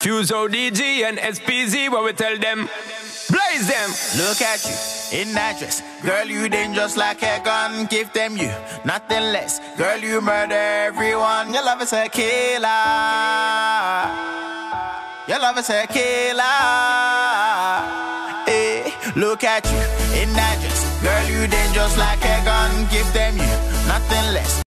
Fuse ODG and SPZ, what we tell them? Blaze them. Look at you in that dress, girl, you dangerous like a gun. Give them you nothing less, girl, you murder everyone. Your love is a killer. Your love is a killer. Hey, look at you in that dress, girl, you dangerous like a gun. Give them you nothing less.